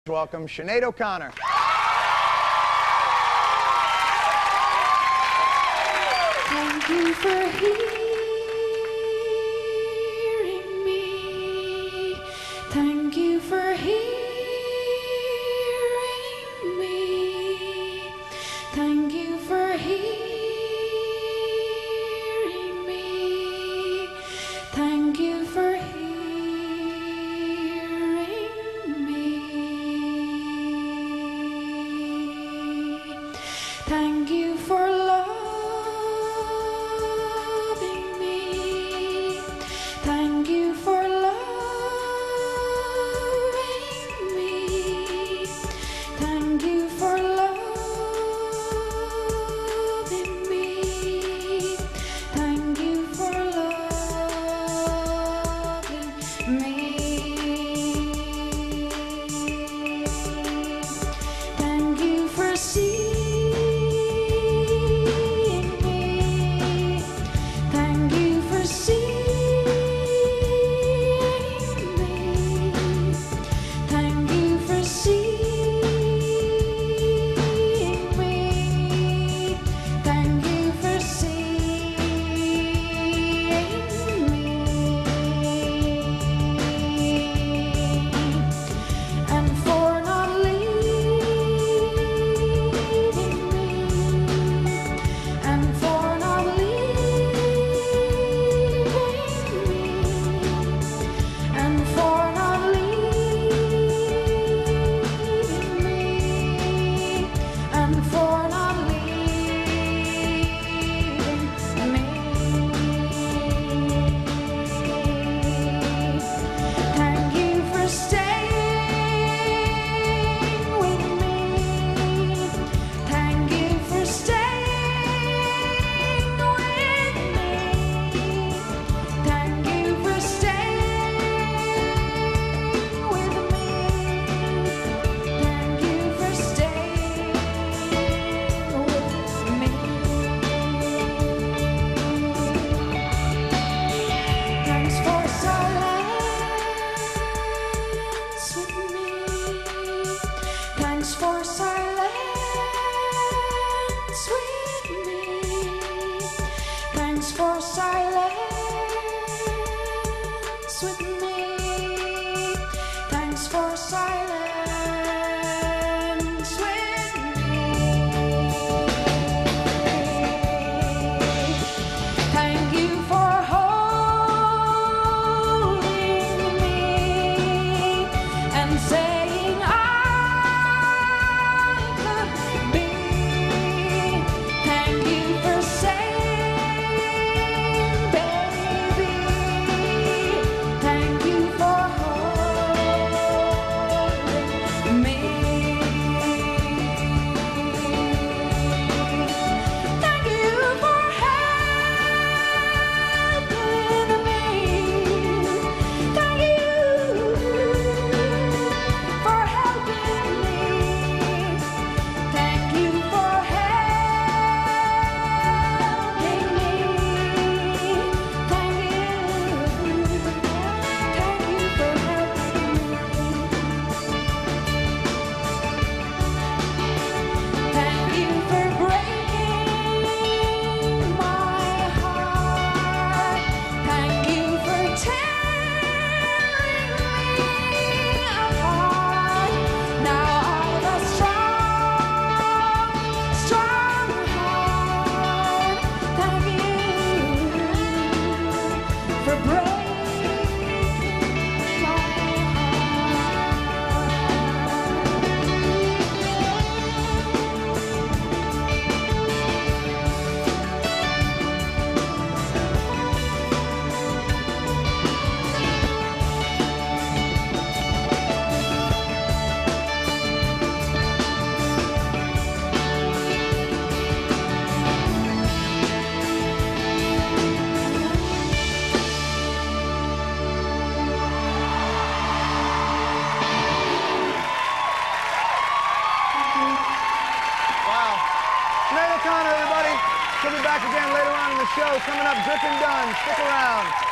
Welcome, Sinead O'Connor. Thank you for hearing me. Thank you for hearing me. Thank you for hearing me. Thank you for hearing me. Thank you for loving me. Thank you for loving me. Thank you for loving me. Thank you for loving me. Thank you for seeing Thanks for silence with me. Thanks for silence with me. Thanks for silence with me. Thank you for holding me and saying Sinead O'Connor, everybody. She'll be back again later on in the show. Coming up, Drippin' Dunn. Stick around.